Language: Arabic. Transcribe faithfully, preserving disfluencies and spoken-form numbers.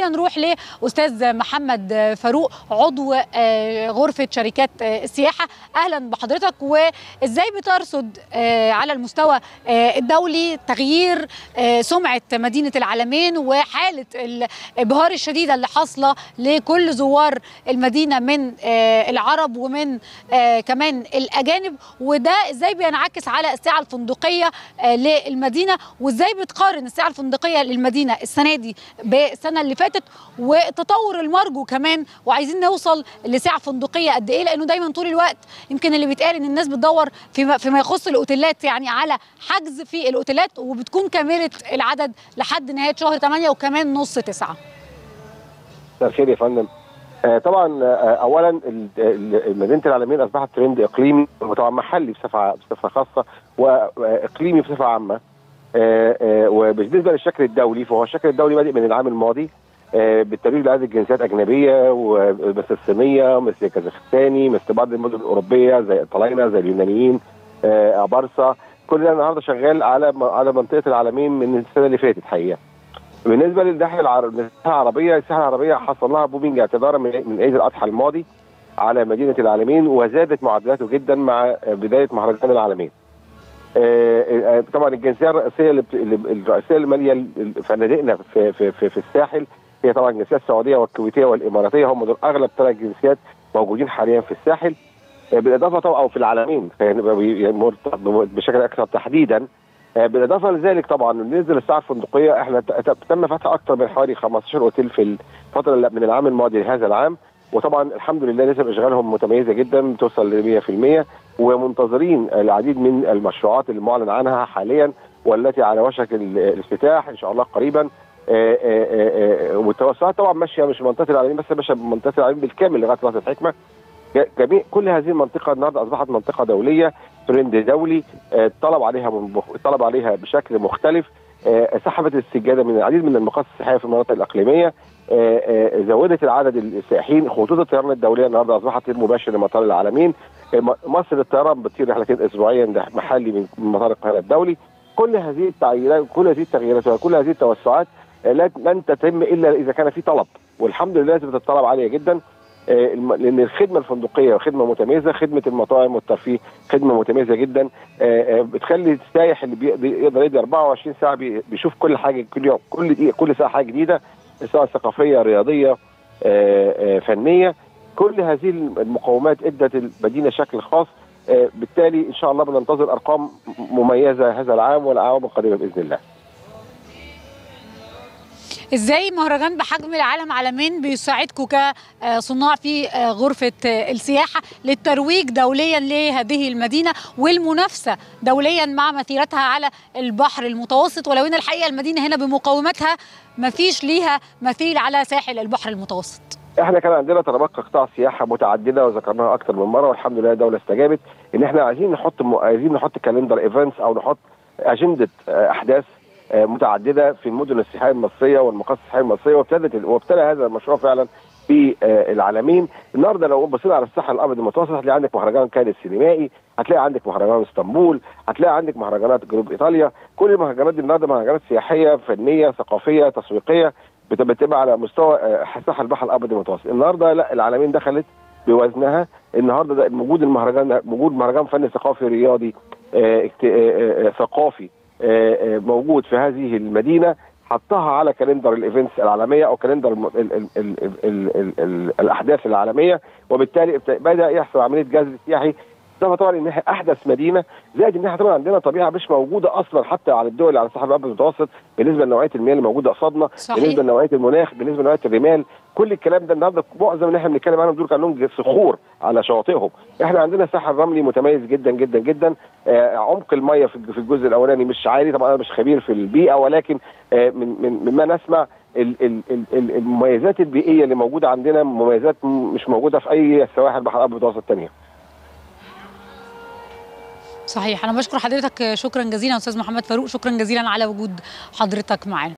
خلينا نروح لاستاذ محمد فاروق عضو غرفه شركات السياحه. اهلا بحضرتك، وازاي بترصد على المستوى الدولي تغيير سمعه مدينه العلمين وحاله الابهار الشديده اللي حاصله لكل زوار المدينه من العرب ومن كمان الاجانب، وده ازاي بينعكس على الساعه الفندقيه للمدينه، وازاي بتقارن الساعه الفندقيه للمدينه السنه دي بالسنه اللي فاتت، والتطور المرجو كمان، وعايزين نوصل لساعه فندقيه قد ايه؟ لانه دايما طول الوقت يمكن اللي بيتقال ان الناس بتدور فيما, فيما يخص الاوتيلات، يعني على حجز في الاوتيلات، وبتكون كامله العدد لحد نهايه شهر ثمانية وكمان نص تسعة. مساء الخير يا فندم. آه طبعا آه اولا مدينه العلمين اصبحت ترند اقليمي وطبعا محلي بصفه بصفه خاصه واقليمي بصفه عامه. آه آه وبالنسبه للشكل الدولي فهو الشكل الدولي بادئ من العام الماضي آه بالترويج لعدد جنسيات اجنبيه ومثل الصينيه مثل الكازاخستاني مثل بعض المدن الاوروبيه زي الطلاينه زي اليونانيين آه ابارسا. كل ده النهارده شغال على على منطقه العلمين من السنه اللي فاتت حقيقه. بالنسبه للناحيه العربيه، الساحه العربيه حصل لها بومينج اعتبارا من عيد الاضحى الماضي على مدينه العلمين، وزادت معدلاته جدا مع بدايه مهرجان العلمين. طبعا الجنسيه الرئيسيه الرئيسيه اللي ماليه فنادقنا في في في, في الساحل هي طبعا الجنسيه السعوديه والكويتيه والاماراتيه، هم دول اغلب ثلاث جنسيات موجودين حاليا في الساحل. بالاضافه طبعا او في العلمين بشكل اكثر تحديدا. بالاضافه لذلك طبعا بالنسبه للساعه الفندقيه احنا تم فتح اكثر من حوالي خمستاشر اوتيل في الفتره من العام الماضي لهذا العام، وطبعا الحمد لله نسب اشغالهم متميزه جدا بتوصل ل مية في المية، ومنتظرين العديد من المشروعات اللي معلن عنها حاليا والتي على وشك الافتتاح ان شاء الله قريبا. والتوسعات طبعا ماشيه مش منطقه العلمين بس، ماشيه منطقه العلمين بالكامل لغايه راس الحكمه. جميع كل هذه المنطقه النهارده اصبحت منطقه دوليه، ترند دولي، طلب عليها طلب عليها بشكل مختلف، سحبت السجاده من العديد من المقاصد السياحيه في المناطق الاقليميه، زودت العدد السائحين. خطوط الطيران الدوليه النهارده اصبحت مباشر لمطار العلمين. مصر الطيران بتطير رحلتين اسبوعيا ده محلي من مطار القاهره الدولي. كل هذه التغييرات كل هذه التغييرات وكل هذه التوسعات لن تتم الا اذا كان في طلب، والحمد لله نسبه الطلب عاليه جدا، لان الخدمه الفندقيه خدمه متميزه، خدمه المطاعم والترفيه خدمه متميزه جدا، بتخلي السائح اللي بيقدر يقدر أربعة وعشرين ساعه بيشوف كل حاجه كل يوم، كل دقيقه كل ساعه حاجه جديده، سواء ثقافيه رياضيه فنيه. كل هذه المقومات ادت المدينه شكل خاص، بالتالي ان شاء الله بننتظر ارقام مميزه هذا العام والاعوام القادمه باذن الله. ازاي مهرجان بحجم العالم عالمين بيساعدكم كصناع في غرفه السياحه للترويج دوليا لهذه المدينه والمنافسه دوليا مع مثيرتها على البحر المتوسط، ولو ان الحقيقه المدينه هنا بمقوماتها ما فيش ليها مثيل على ساحل البحر المتوسط؟ احنا كان عندنا طلبات قطاع سياحه متعدده وذكرناها اكثر من مره، والحمد لله الدوله استجابت ان احنا عايزين نحط عايزين نحط كالندر ايفنتس او نحط اجنده احداث متعدده في المدن السياحيه المصريه والمقاصد السياحيه المصريه، وابتدت وابتدى هذا المشروع فعلا في العلمين. النهارده لو بصينا على الساحل الابيض المتوسط هتلاقي عندك مهرجان كان السينمائي، هتلاقي عندك مهرجان اسطنبول، هتلاقي عندك مهرجانات جنوب ايطاليا. كل المهرجانات دي النهارده مهرجانات سياحيه فنيه ثقافيه تسويقيه بتبقى على مستوى ساحل البحر الابيض المتوسط. النهارده لا، العلمين دخلت بوزنها. النهارده ده وجود المهرجان وجود مهرجان فني ثقافي رياضي آه آه ثقافي آه موجود في هذه المدينه، حطها على كالندر الايفنتس العالميه او كالندر ال ال ال ال ال ال ال الاحداث العالميه، وبالتالي بدا يحصل عمليه جذب سياحي. ده طبعا ان احنا احدث مدينه، زائد ان احنا طبعا عندنا طبيعه مش موجوده اصلا حتى على الدول اللي على الساحل الابيض المتوسط، بالنسبه لنوعيه المياه اللي موجوده قصادنا، بالنسبه لنوعيه المناخ، بالنسبه لنوعيه الرمال. كل الكلام ده النهارده معظم اللي احنا بنتكلم عنهم دول كانوا صخور على شواطئهم. احنا عندنا ساحل رملي متميز جدا جدا جدا. آه عمق المياه في الجزء الاولاني مش عالي، طبعا انا مش خبير في البيئه، ولكن آه من من مما نسمع المميزات البيئيه اللي موجوده عندنا مميزات مش موجوده في اي سواحل البحر الابيض المتوسط ثانيه. صحيح. أنا بشكر حضرتك شكرا جزيلا أستاذ محمد فاروق، شكرا جزيلا على وجود حضرتك معنا.